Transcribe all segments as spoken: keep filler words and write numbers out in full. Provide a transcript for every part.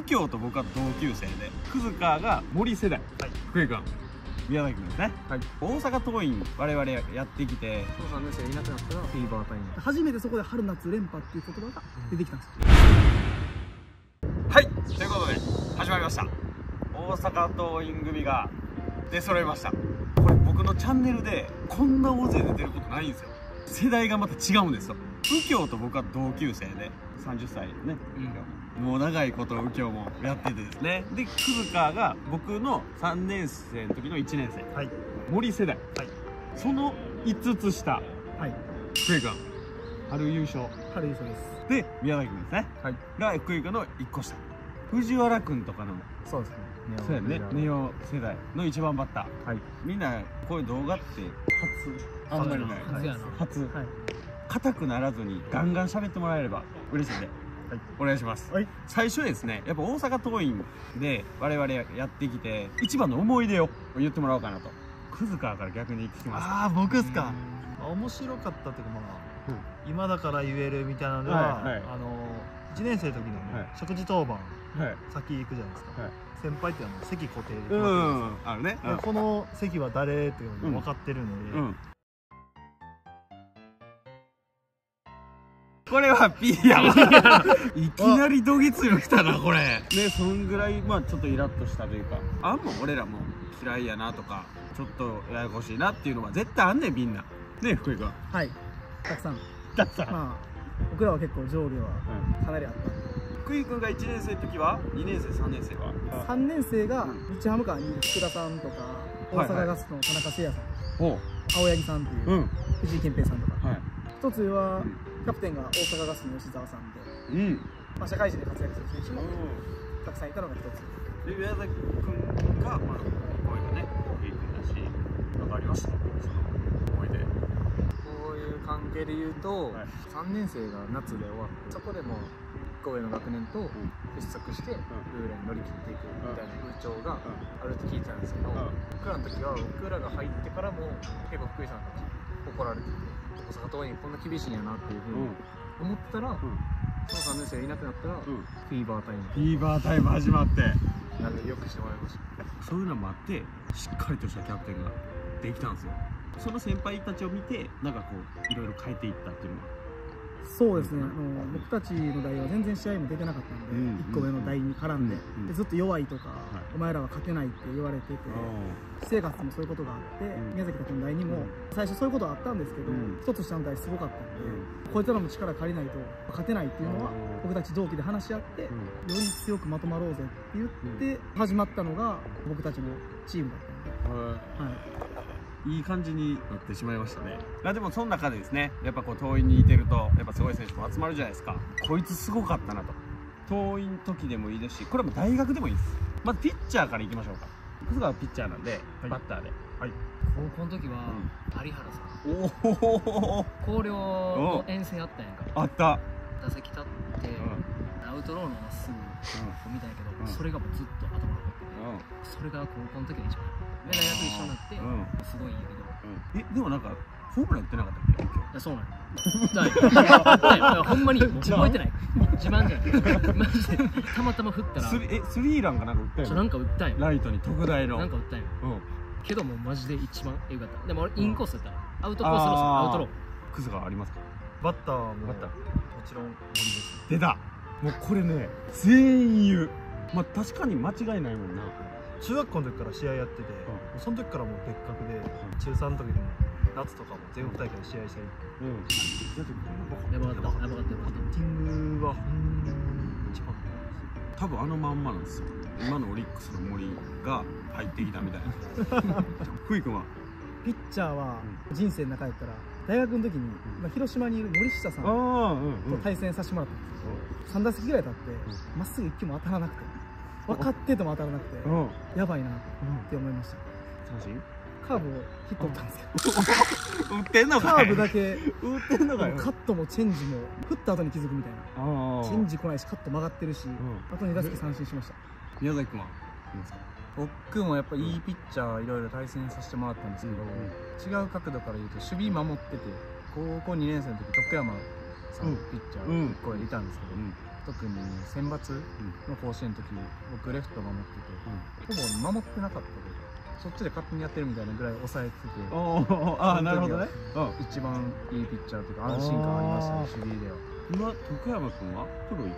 京と僕は同級生で、葛川が森世代、福井君、宮崎君ですね。大阪桐蔭我々やってきて、 さんねん生いなくなったらフィーバータイム。 初めてそこで春夏連覇っていう言葉が出てきたんですよ。 はい、ということで始まりました。大阪桐蔭組が出揃いました。これ僕のチャンネルでこんな大勢で出ることないんですよ。世代がまた違うんですよ。右京と僕は同級生でさんじゅっさいね、うん、もう長いこと右京もやっててですね。で葛川が僕のさんねん生の時のいちねん生、はい、森世代、はい、そのいつつ下、はい、福井君春優勝、 春優勝です。 で宮崎君ですね、はい、が福井君のいっこ下、藤原君とかの、 そうですね、 そうやね、ネオ世代の一番バッター、はい、みんなこういう動画って初、あんまりない、初、硬くならずにガンガン喋ってもらえれば嬉しいんで、はい、お願いします。はい、最初ですね、やっぱ大阪桐蔭で我々やってきて一番の思い出を言ってもらおうかなと。葛川から逆に聞きます。 ああ、僕ですか。面白かったっていうか、まあ、うん、今だから言えるみたいなのでは、はいはい、あのいちねん生の時の、ね、はい、食事当番、はい、先行くじゃないですか、はい、先輩っていうのは席固定で決まってるんですよ。あるね。で、この席は誰っていうのが分かってるので、うんうん、 これは P やわいきなりどぎついの来たなこれね。そんぐらいまあちょっとイラッとしたというか、あんも俺らも嫌いやなとかちょっとややこしいなっていうのは絶対あんねんみんなね。福井君、 はい、たくさんたくさん、 まあ僕らは結構上下はかなりあったんで、 うん、福井君がいちねん生の時はにねん生さんねん生はさんねん生が日ハムカーにいる福田さんとか、大阪ガスの田中誠也さん、はいはい、青柳さんっていう、うん、藤井健平さんとか、はい、一つは、うん、キャプテンが大阪ガスの吉沢さんで、うん、まあ社会人で活躍する選手もたくさんいたのが一つで、宮崎君が、まあ、声がね、福井君だし、なんかありました、その思い出。 こういう関係で言うと、はい、さんねん生が夏で終わって、そこでもいっこ上の学年と結束して、ルールに乗り切っていくみたいな風潮があると聞いてたんですけど、僕らの時は、僕らが入ってからも結構福井さんたち怒られてて、大阪桐蔭こんな厳しいんやなっていうふうに思ったら、うん、そのさんねん生がいなくなったら、うん、フィーバータイムフィーバータイム始まって、 なんでよくしてもらいました。 そういうのもあってしっかりとしたキャプテンができたんですよ。その先輩たちを見てなんかこういろいろ変えていったっていうのは。 そうですね、あの僕たちの代は全然試合も出てなかったんで、いっこ上の代に絡んで、でずっと弱いとか、はい、お前らは勝てないって言われてて、私生活もそういうことがあって、うん、宮崎たちの代にも、うん、最初そういうことはあったんですけど、うん、一つ下の代すごかったんで、うん、こいつらも力借りないと勝てないっていうのは、僕たち同期で話し合って、より強くまとまろうぜって言って始まったのが僕たちのチームだったんで。はい、 いい感じになってしまいましたね。まあでもその中でですね、やっぱこう桐蔭にいてるとやっぱすごい選手も集まるじゃないですか。こいつすごかったなと。桐蔭の時でもいいですし、これも大学でもいいです。まずピッチャーからいきましょうか。葛川はピッチャーなんで、はい、バッターで、はい、 高校の時は、うん、有原さん、 おお広陵の遠征あったんやんか。 あった。 打席立って、うん、アウトローのまっすぐを見たんやけど、うん、それがもうずっと頭に残ってて、うん、それが高校の時の一番で、大学一緒になって、うん、すごいんやけど、 うん、えでもなんかホームラン打ってなかったっけ？いや、そうなんや。ほんまに覚えてない。自慢じゃない。マジでたまたま振ったらスリえスリーランかなんか打ったよ。 そう、なんか打ったんよ。 ライトに特大のなんか打ったんよ。けどもマジで一番エグかった。でも俺インコースだったらアウトコースのアウトロー。 葛川ありますか？ バッターもバッターもちろん森です。 出た。もうこれね全員言う。まあ確かに間違いないもんな。 中学校の時から試合やってて、うん、その時からもう別格で、うん、中さんの時でも夏とかも全国大会で試合したり、うん、 やばかったやばかったやばかった。 バッティングはほんまに一番多分あのまんまなんですよ。今のオリックスの森が入ってきたみたいな。福井君はピッチャーは人生の中やったら大学の時に、まあ、広島にいる森下さんと対戦させてもらったんですけど、さん打席ぐらい経ってまっすぐいっきゅうも当たらなくて、分かってても当たらなくてやばいなって思いました。 三振カーブをヒット打ったんですけど、 打ってんのかい。 カーブだけ打ってんのかい。 カットもチェンジも振った後に気づくみたいな。チェンジ来ないしカット曲がってるし、あとに打席三振しました。 宮崎君は僕もやっぱいいピッチャーいろいろ対戦させてもらったんですけど、違う角度から言うと守備守ってて、高校にねん生の時徳山さんピッチャーいっこいたんですけど、 特に選抜の甲子園の時僕レフト守ってて、ほぼ守ってなかったけどそっちで勝手にやってるみたいなぐらい抑えてて、 ああなるほどね。 一番いいピッチャーというか安心感ありましたね、守備では。 今徳山君はプロ行った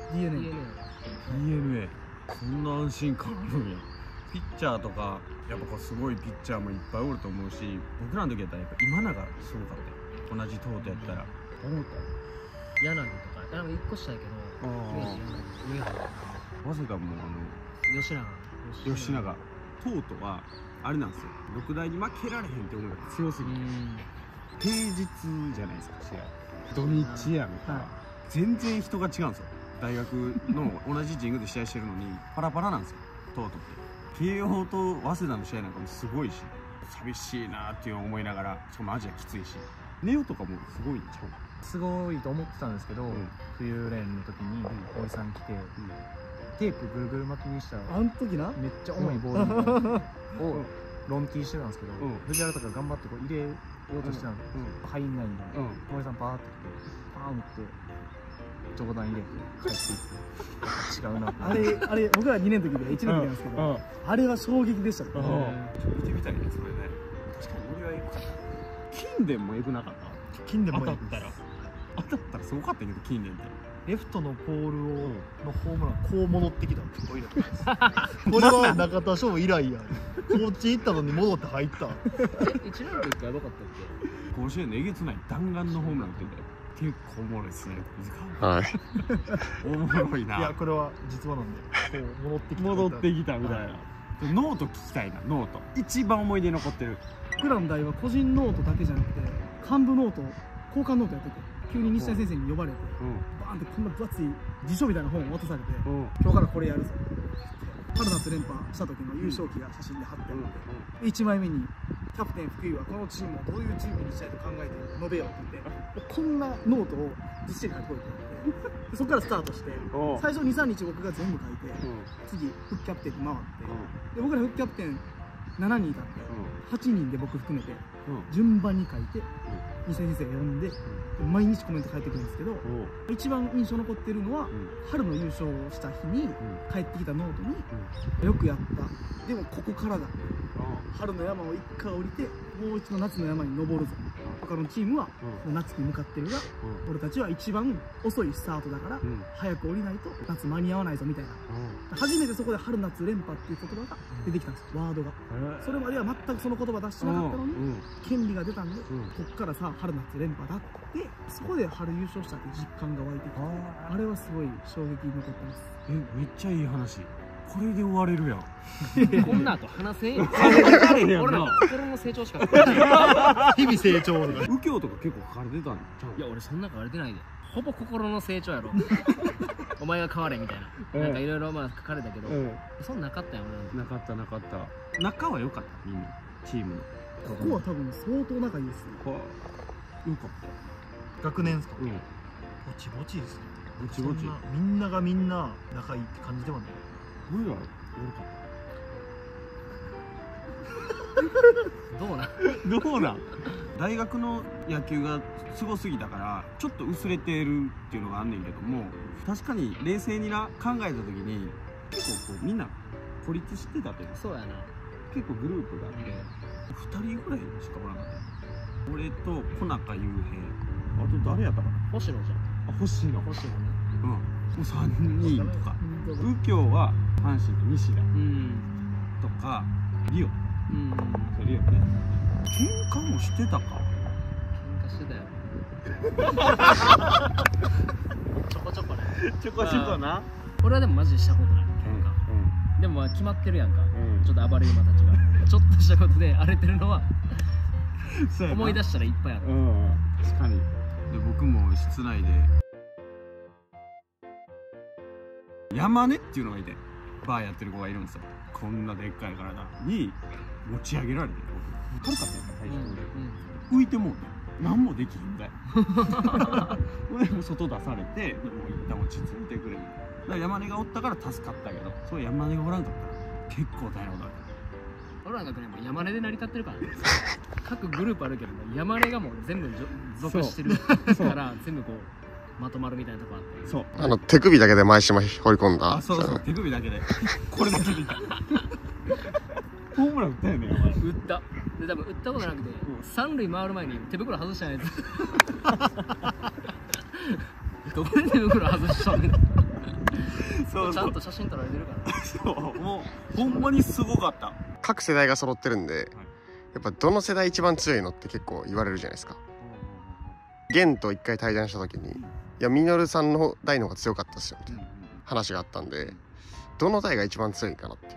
ディーエヌエーディーエヌエー そんな安心感あるんや。ピッチャーとかやっぱこうすごいピッチャーもいっぱいおると思うし、僕らの時やったらやっぱ今永すごかったよ。同じトートやったら思った柳とかあのいっこ下やけど明治柳上原早稲田もあ吉永の吉永トートはあれなんですよ、六大に負けられへんって思いが強すぎて、平日じゃないですか試合、土日やみたいな、全然人が違うんですよ。大学の同じ神宮で試合してるのにパラパラなんですよトートって。慶応と早稲田の試合なんかもすごいし、寂しいなっていう思いながら、しかもアジアきついし、ネオとかもすごいんちゃう。 すごいと思ってたんですけど、冬連の時に大井さん来て、テープぐるぐる巻きにしたらあん時なめっちゃ重いボールをロンティーしてたんですけど、藤原とか頑張ってこう入れようとしてたんで入んないんで、大井さんパーって来てパーン打って冗談入れて帰っていって違うな。 あれあれ僕らにねんの時でいちねんの時なんですけど、あれは衝撃でしたね。 見てみたいねそれね。確かに森はエグかった。近年もエグなかった。 近年も当たったら当たったらすごかったけど、近年ってレフトのポールをのホームランこう戻ってきたってこれは中田翔以来や。こっち行ったのに戻って入った。 いちねんの時からやばかったっけ。甲子園のえげつない弾丸のホームランって言って結構おもろいっすね。 はいおもろいな。 いやこれは実話なんでこう戻ってきた戻ってきたみたいな。ノート聞きたいな。ノート一番思い出に残ってる。 僕らの代は個人ノートだけじゃなくて幹部ノート、交換ノートやってて、急に西谷先生に呼ばれて、バーンってこんな分厚い辞書みたいな本を渡されて、今日からこれやるぞって言って、春夏連覇した時の優勝旗が写真で貼ってあって、いちまいめにキャプテン福井はこのチームをどういうチームにしたいと考えて述べようって言って、こんなノートをずっしり書いてこいって言って、そこからスタートして、最初に、さんにち僕が全部書いて、次副キャプテンに回って、で僕ら副キャプテンしちにんいたんで、はちにんで僕含めて順番に書いて西谷先生が読んで毎日コメント書いてくるんですけど、一番印象残ってるのは春の優勝した日に帰ってきたノートに「よくやったでもここからだ、春の山を一回降りてもう一度夏の山に登るぞ、他のチームはもう夏に向かってるが俺たちは一番遅いスタートだから早く降りないと夏間に合わないぞ」みたいな、初めてそこで春夏連覇っていう言葉が出てきたんです、ワードが。それまでは全くその言葉出してなかったのに権利が出たんで、こっからさ春夏連覇だって、そこで春優勝したって実感が湧いてきて、あれはすごい衝撃に残ってます。 え、めっちゃいい話。これで終われるやん。 こんな後話せんよ。俺ら心の成長しか日々成長とか。 右京とか結構書かれてたんちゃう？ いや俺そんな書かれてないで、ほぼ心の成長やろ。お前が変われみたいな、なんかいろいろまあ書かれたけど、そんななかったよな。なかったなかった。仲は良かったみんなチームの。 ここは多分相当仲いいですね。 よかった。 学年ですか？ うん。 ぼちぼちですね。 ぼちぼち。 みんながみんな仲いいって感じではない。 俺ら悪かどうなんどうなん大学の野球がすごすぎたからちょっと薄れてるっていうのがあんねんけども、確かに冷静にな考えた時に結構こうみんな孤立してたというか、 そうやな、 結構グループがあってふたりぐらいしかおらなかった。俺と小中雄平、あと誰やったかな、 星野じゃん。 あ、星野星野ね。 うん、もうさんにんとか。右京は阪神の西田とかリオ、うんリオね。喧嘩もしてたか。 喧嘩してたよ。ちょこちょこね。 ちょこちょこな。 俺はでもマジでしたことない喧嘩。でもまあ決まってるやんか。ちょっと暴れ馬たちがちょっとしたことで荒れてるのは思い出したらいっぱいある。 確かに。で僕も室内で山根っていうのがいて、バーやってる子がいるんですよ。こんなでっかい体に持ち上げられて、僕軽かったよ体重で浮いてもうて何もできひんだよ。でも外出されて、もう一旦落ち着いてくれる。だから山根がおったから助かったけど、そう山根がおらんかったら結構大変だった。 俺らの学年も山根で成り立ってるからね。各グループあるけど山根がもう全部属してるから全部こうまとまるみたいなとこあって、 そうあの手首だけで前島放り込んだ。 あそうそう手首だけでこれだけでホームラン打ったよね。 打ったで多分打ったことなくて、三塁回る前に手袋外したんやつどこで手袋外したんねんそうそうちゃんと写真撮られてるからそうもうほんまにすごかった。 各世代が揃ってるんで、やっぱどの世代一番強いのって結構言われるじゃないですか。源と一回対談した時に、いやミノルさんの代の方が強かったですよみたいな話があったんで、どの代が一番強いかなって。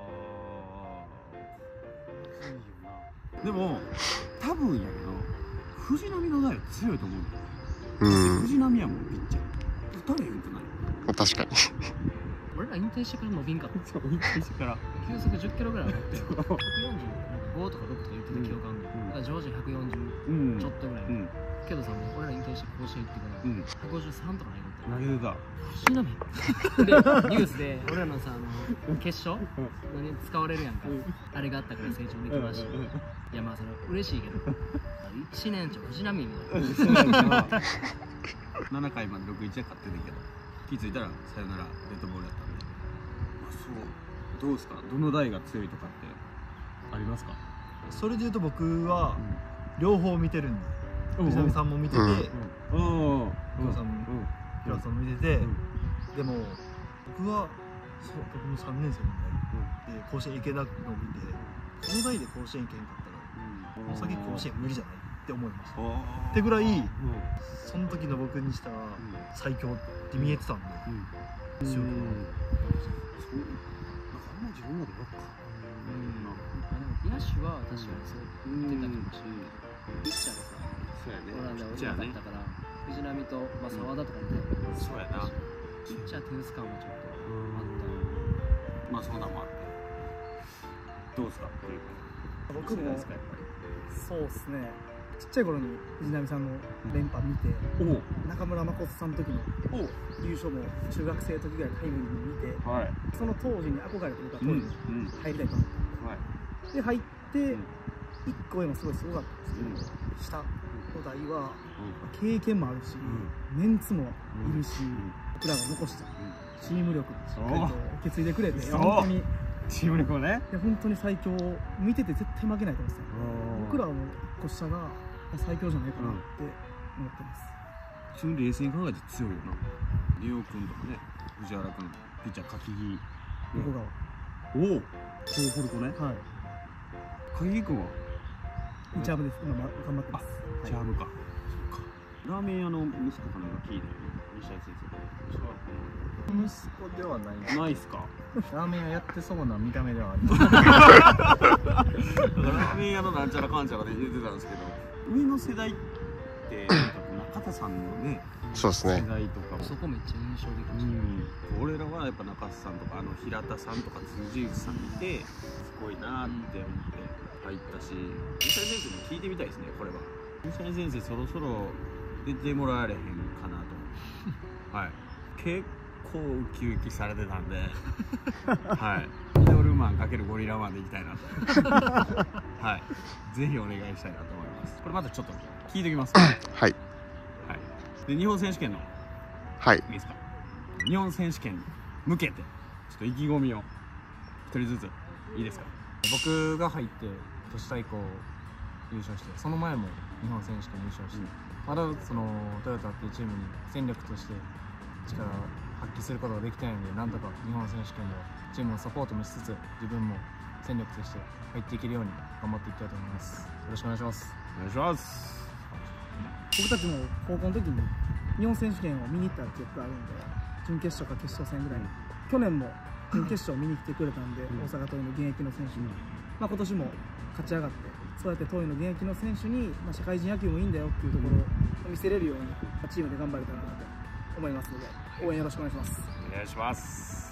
でも多分やけど藤波の代は強いと思う。 うん藤波はもうピッチャー打たれへんくない？ 確かに俺ら引退してから伸びんかったそう引退してから球速じゅっキロぐらい上がってひゃくよんじゅうごとかろくとか言ってた記憶あるの、だから常時ひゃくよんじゅうちょっとぐらい、 うん、 けどさもう俺ら引退して甲子園行ってからうん、 ひゃくごじゅうさんとか投げ投げてた。 藤波でニュースで俺らのさあの決勝に使われるやんか、あれがあったから成長できました。いやまあそれは嬉しいけどいちねんちょ藤波みたいなななかいまでろくたいいちで勝ってたけど気づいたらサヨナラデッドボールやったんで、あそうどうですか、どの代が強いとかってありますか？ それで言うと僕は両方見てるんで、藤波さんも見てて、 うんうん久保さんも平田さんも見てて、でも僕はそう僕もさんねん生になるで甲子園行けなくのを見て、この代で甲子園行けんかったらこの先甲子園無理じゃないって思いました。ってぐらいその時の僕にしたら最強って見えてたんで、強くなそうあんま自分までよっか。 でも野手は確かにそう言ってたかもしれんけど、ピッチャーがさそうやね。 オランダピッチャーねは良かったから藤浪とまあ澤田とかみたいな、 そうやな。 ピッチャー手薄感はちょっとあっまあそんなんもあって。どうですか？ 僕もですかやっぱり。 そうですね、ちっちゃい頃に藤波さんの連覇見て、 お中村誠さんの時のお優勝も中学生の時ぐらいタイムリーに見て、 はい。 その当時に憧れて僕は当うん時うんに入りたいと思って、 はい。 で入ってんいっこ上もすごいすごかったんですけど、下の代は経験もあるし、メンツもいるし、僕らが残したチーム力しっかりと受け継いでくれて、 そう本当にいチーム力をね。 や本当に最強、見てて絶対負けないと思うんですよ。僕らのいっこ下が最強じゃないかなって思ってます。 普通に冷静に考えて強いよな。リオ君とかね、藤原君、ピッチャー柿木。 横川。 おお。そうポルコね。 はい。 柿木君はチャームです。今ま頑張ってます。 チャームか。そっか。ラーメン屋の息子かなんか聞いてる。西谷先息子ではない生。ないっすか。 ラーメン屋やってそうな見た目ではあるラーメン屋のなんちゃらかんちゃらで言ってたんですけど、上の世代ってなんか中田さんのね、 そうですね世代とかも。 そこめっちゃ印象的でした、 うん、俺らはやっぱ中田さんとかあの平田さんとか辻内さん見てすごいなーって思って入ったし、西谷先生も聞いてみたいですね。これは西谷先生そろそろ出てもらわれへんかなとはい結構ウキウキされてたんではいミドルマン×ゴリラマンでいきたいなとはいぜひお願いしたいなと思います。これまたちょっと聞いておきます、ね、 はいはいで日本選手権のはいいいですか、日本選手権に向けてちょっと意気込みを一人ずついいですか。 僕が入って都市対抗優勝して、その前も日本選手権優勝して、まだそのトヨタっていうチームに戦力として力を発揮することができてないので、なんとか日本選手権ではチームのサポートもしつつ自分も戦力として入っていけるように頑張っていきたいと思います。よろしくお願いします。 お願いします。 僕たちも高校の時に日本選手権を見に行った記憶があるんで、準決勝か決勝戦ぐらいに、去年も準決勝見に来てくれたんで、 うん大阪桐蔭の現役の選手に、まあ、今年も勝ち上がって、そうやって桐蔭の現役の選手に、まあ、社会人野球もいいんだよっていうところを見せれるように、チームで頑張りたいなと思いますので、応援よろしくお願いします。 お願いします。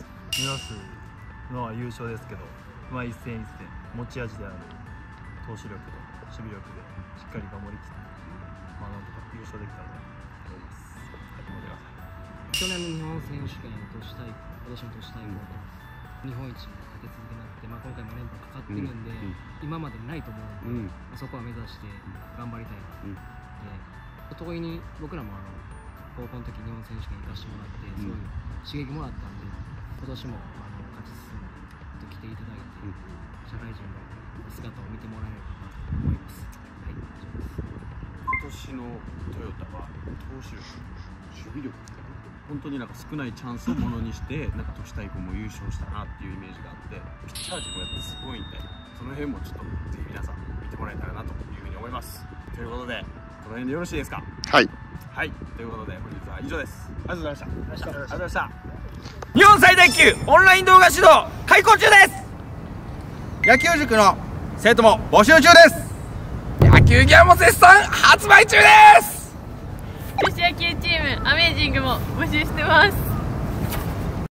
目指すのは優勝ですけど、まあ一戦一戦持ち味である投手力と守備力でしっかり守りきって、まあなんとか優勝できたらと思います。 去年の日本選手権都市対抗、今年の都市対抗と日本一にかけ続けになって、まあ、今回も連覇かかってるんで、 うんうん、 今までないと思うので、 うん、 まあ、そこは目指して頑張りたいなと思って、遠いに僕らもあの高校の時日本選手権行かしてもらってすごい刺激もらったんで、今年もあの勝ち進んで来ていただいて、社会人の姿を見てもらえればと思います。はい、以上です。 今年のトヨタは投手力、守備力、本当になんか少ないチャンスをものにしてなんか都市対抗も優勝したなっていうイメージがあって、ピッチャー陣もやっぱすごいんで、その辺もちょっとぜひ皆さん見てもらえたらなというふうに思います。ということでこの辺でよろしいですか？ はいはい、ということで本日は以上です。ありがとうございました。ありがとうございました。日本最大級オンライン動画指導開講中です。野球塾の生徒も募集中です。野球ギアも絶賛発売中です。 女子野球チームアメージングも募集してます。